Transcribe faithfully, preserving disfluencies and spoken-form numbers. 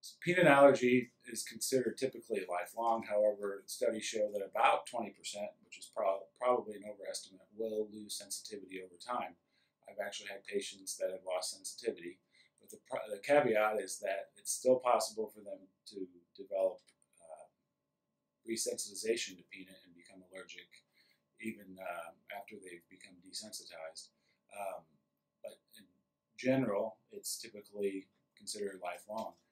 So peanut allergy is considered typically lifelong. However, studies show that about twenty percent, which is pro probably an overestimate, will lose sensitivity over time. I've actually had patients that have lost sensitivity, but the, the caveat is that it's still possible for them to develop uh, resensitization to peanut and become allergic even uh, after they've become desensitized. Um, but in general, it's typically considered lifelong.